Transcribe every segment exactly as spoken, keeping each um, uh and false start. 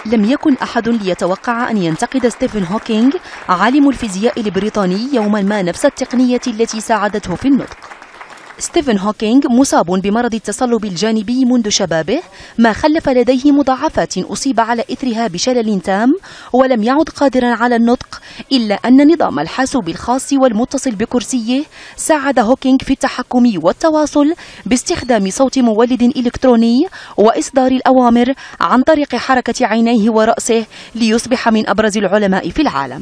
لم يكن أحد ليتوقع أن ينتقد ستيفن هوكينج عالم الفيزياء البريطاني يوما ما نفس التقنية التي ساعدته في النطق. ستيفن هوكينج مصاب بمرض التصلب الجانبي منذ شبابه، ما خلف لديه مضاعفات أصيب على إثرها بشلل تام ولم يعد قادرا على النطق، إلا أن نظام الحاسوب الخاص والمتصل بكرسيه ساعد هوكينج في التحكم والتواصل باستخدام صوت مولد إلكتروني وإصدار الأوامر عن طريق حركة عينيه ورأسه ليصبح من أبرز العلماء في العالم.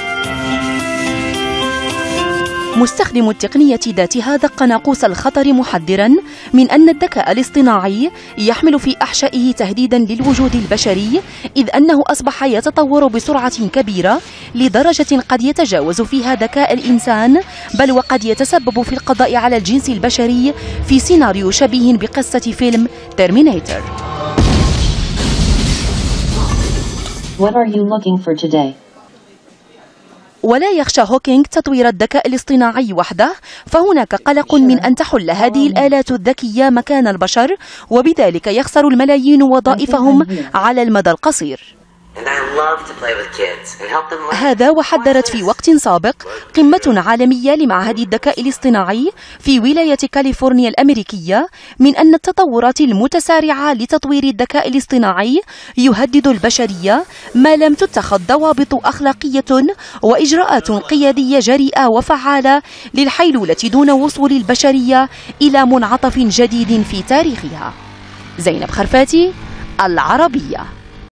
مستخدم التقنية ذاتها دق ناقوس الخطر محذرا من أن الذكاء الاصطناعي يحمل في أحشائه تهديدا للوجود البشري، إذ أنه أصبح يتطور بسرعة كبيرة لدرجة قد يتجاوز فيها ذكاء الإنسان، بل وقد يتسبب في القضاء على الجنس البشري في سيناريو شبيه بقصة فيلم تيرمينيتر. What are you looking for today? ولا يخشى هوكينج تطوير الذكاء الاصطناعي وحده، فهناك قلق من أن تحل هذه الآلات الذكية مكان البشر، وبذلك يخسر الملايين وظائفهم على المدى القصير. هذا وحذرت في وقت سابق قمة عالمية لمعهد الذكاء الاصطناعي في ولاية كاليفورنيا الأمريكية من أن التطورات المتسارعة لتطوير الذكاء الاصطناعي يهدد البشرية ما لم تتخذ ضوابط أخلاقية وإجراءات قيادية جريئة وفعالة للحيلولة دون وصول البشرية إلى منعطف جديد في تاريخها. زينب خرفاتي، العربية.